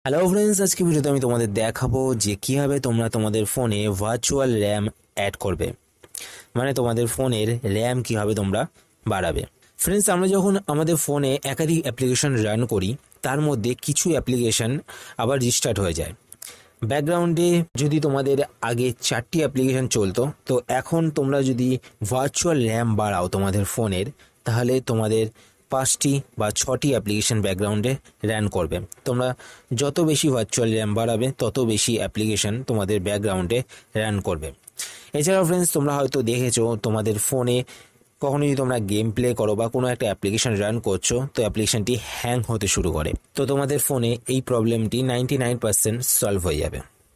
Hello friends, আজকে ভিডিওতে আমি তোমাদের দেখাবো যে কীভাবে তোমরা তোমাদের ফোনে ভার্চুয়াল র্যাম অ্যাড করবে, মানে তোমাদের ফোনের র্যাম কীভাবে তোমরা বাড়াবে। ফ্রেন্ডস, আমরা যখন আমাদের ফোনে একাধিক অ্যাপ্লিকেশন রান করি, তার মধ্যে কিছু অ্যাপ্লিকেশন আবার রিস্টার্ট হয়ে যায়। ব্যাকগ্রাউন্ডে যদি তোমাদের আগে 4টি অ্যাপ্লিকেশন চলতো, তো এখন তোমরা যদি ভার্চুয়াল র্যাম বাড়াও তোমাদের ফোনের, তাহলে তোমাদের 5টি বা 6টি অ্যাপ্লিকেশন ব্যাকগ্রাউন্ডে রান করবে। তোমরা যত বেশি ভার্চুয়াল র্যাম বাড়াবে, তত বেশি অ্যাপ্লিকেশন তোমাদের ব্যাকগ্রাউন্ডে রান করবে। এছাড়াও ফ্রেন্ডস, তোমরা হয়তো দেখেছো তোমাদের ফোনে কখনো যদি তোমরা গেম প্লে করো বা কোনো একটা অ্যাপ্লিকেশন রান করছো, তো অ্যাপ্লিকেশনটি হ্যাং হতে শুরু করে। তো তোমাদের ফোনে এই প্রবলেমটি 99% সলভ হয়ে যাবে।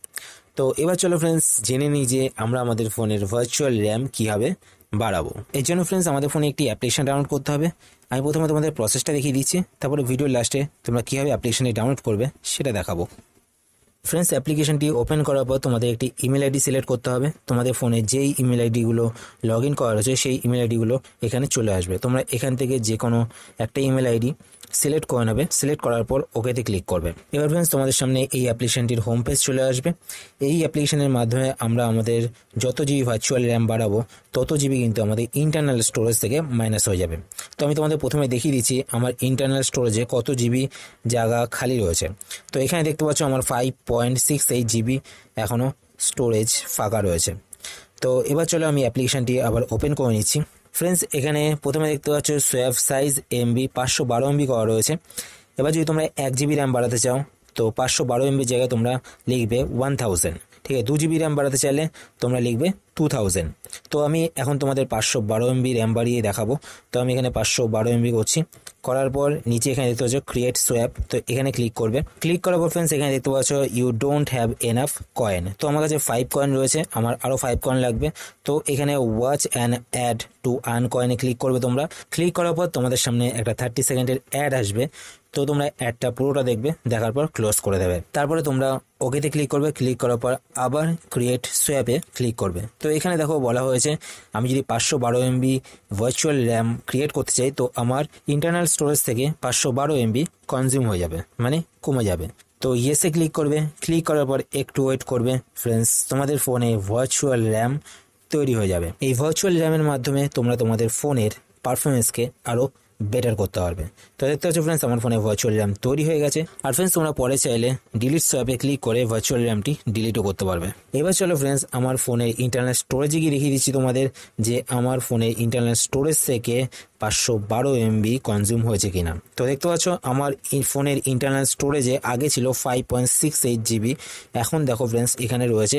তো এবার চলো ফ্রেন্ডস, জেনে নিই যে আমরা আমাদের ফোনের ভার্চুয়াল র্যাম কীভাবে বাড়াবো। এর জন্য ফ্রেন্ডস, আমাদের ফোনে একটি অ্যাপ্লিকেশন ডাউনলোড করতে হবে। আমি প্রথমে তোমাদের প্রসেসটা দেখিয়ে দিচ্ছি, তারপরে ভিডিওর লাস্টে তোমরা কীভাবে অ্যাপ্লিকেশনটি ডাউনলোড করবে সেটা দেখাবো। ফ্রেন্ডস, অ্যাপ্লিকেশনটি ওপেন করার পর তোমাদের একটি ইমেল আইডি সিলেক্ট করতে হবে। তোমাদের ফোনে যেই ইমেল আইডিগুলো লগ ইন করা রয়েছে সেই ইমেল আইডিগুলো এখানে চলে আসবে। তোমরা এখান থেকে যে কোনো একটা ইমেল আইডি সিলেক্ট করে নেবে। সিলেক্ট করার পর ওকেতে ক্লিক করবে। এবার ফ্রেন্ডস, তোমাদের সামনে এই অ্যাপ্লিকেশনটির হোম পেজ চলে আসবে। এই অ্যাপ্লিকেশনের মাধ্যমে আমরা আমাদের যত জিবি ভার্চুয়াল র্যাম বাড়াবো, তত জিবি কিন্তু আমাদের ইন্টারনাল স্টোরেজ থেকে মাইনাস হয়ে যাবে। তো আমি তোমাদের প্রথমে দেখিয়ে দিচ্ছি আমার ইন্টারনাল স্টোরেজে কত জিবি জায়গা খালি রয়েছে। তো এখানে দেখতে পাচ্ছ আমার 5.68 জিবি এখনও স্টোরেজ ফাঁকা রয়েছে। তো এবার চলো আমি অ্যাপ্লিকেশনটি আবার ওপেন করে নিচ্ছি। ফ্রেন্ডস, এখানে প্রথমে দেখতে পাচ্ছ সোয়াপ সাইজ এমবি 512 এমবি করা রয়েছে। এবার যদি তোমরা 1 জিবি র্যাম বাড়াতে চাও, তো 512 এমবির জায়গায় তোমরা লিখবে 1000। ঠিক আছে, 2 জিবি র্যাম বাড়াতে চাইলে তোমরা লিখবে 2000। তো আমি এখন তোমাদের 512 এমবি র্যাম বাড়িয়ে দেখাবো। তো আমি এখানে 512 এমবি করছি। করার পর নিচে এখানে দেখতে পাচ্ছ ক্রিয়েট সোয়াপ, তো এখানে ক্লিক করবে। ক্লিক করার পর ফ্রেন্ডস, এখানে দেখতে পাচ্ছ you don't have enough coin. তো আমার কাছে 5 কয়েন রয়েছে, আমার আরও 5 কয়েন লাগবে। তো এখানে watch and ad to earn কয়েনে ক্লিক করবে তোমরা। ক্লিক করার পর তোমাদের সামনে একটা 30 সেকেন্ডের অ্যাড আসবে। তো তোমরা অ্যাডটা পুরোটা দেখবে, দেখার পর ক্লোজ করে দেবে। তারপরে তোমরা ওকেতে ক্লিক করবে। ক্লিক করার পর আবার ক্রিয়েট সোয়াপে ক্লিক করবে। তো এখানে দেখো বলা হয়েছে আমি যদি 512 এমবি ভার্চুয়াল র্যাম ক্রিয়েট করতে চাই, তো আমার ইন্টারনাল স্টোরেজ থেকে 512 এমবি কনজিউম হয়ে যাবে, মানে কমে যাবে। তো ইয়েসে ক্লিক করবে। ক্লিক করার পর একটু ওয়েট করবে। ফ্রেন্ডস, তোমাদের ফোনে ভার্চুয়াল র্যাম তৈরি হয়ে যাবে। এই ভার্চুয়াল র্যামের মাধ্যমে তোমরা তোমাদের ফোনের পারফরমেন্সকে আরও বেটার করতে পারবে। তো দেখতে পাচ্ছ ফ্রেন্ডস, আমার ফোনে ভার্চুয়াল র্যাম তৈরি হয়ে গেছে। আর ফ্রেন্ডস, তোমরা পরে চাইলে ডিলিট সোয়াপে ক্লিক করে ভার্চুয়াল র্যামটি ডিলিটও করতে পারবে। এবার চলো ফ্রেন্ডস, আমার ফোনের ইন্টারনাল স্টোরেজে গিয়ে দেখিয়ে দিচ্ছি তোমাদের যে আমার ফোনের ইন্টারনাল স্টোরেজ থেকে 512 এমবি কনজিউম হয়েছে কিনা। তো দেখতে পাচ্ছ আমার ফোনের ইন্টারনাল স্টোরেজে আগে ছিল 5.68 জিবি, এখন দেখো ফ্রেন্ডস এখানে রয়েছে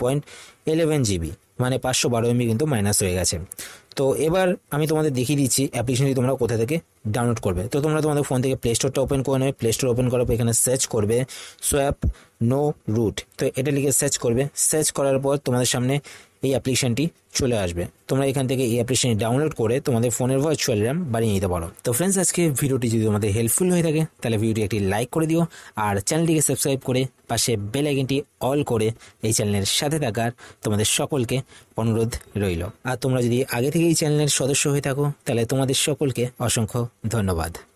5.11 জিবি, মানে 512 এমবি কিন্তু মাইনাস হয়ে গেছে। তো এবার আমি তোমাদের দেখিয়ে দিচ্ছি অ্যাপ্লিকেশনটি তোমরা কোথা থেকে ডাউনলোড করবে। তো তোমরা তোমাদের ফোন থেকে প্লে স্টোরটা ওপেন করে নেবে। প্লে স্টোর ওপেন করার পর এখানে সার্চ করবে সোয়াপ নো রুট। তো এটা লিখে সার্চ করবে। সার্চ করার পর তোমাদের সামনে এই অ্যাপ্লিকেশনটি চলে আসবে। তোমরা এখান থেকে এই অ্যাপ্লিকেশনটি ডাউনলোড করে তোমাদের ফোনের ভার্চুয়াল র্যাম বাড়িয়ে নিতে পারো। তো ফ্রেন্ডস, আজকে ভিডিওটি যদি তোমাদের হেল্পফুল হয়ে থাকে, তাহলে ভিডিওটি একটি লাইক করে দিও, আর চ্যানেলটিকে সাবস্ক্রাইব করে পাশে বেল আইকনটি অল করে এই চ্যানেলের সাথে থাকার তোমাদের সকলকে অনুরোধ রইল। আর তোমরা যদি আগে থেকে এই চ্যানেলের সদস্য হয়ে থাকো, তাহলে তোমাদের সকলকে অসংখ্য ধন্যবাদ।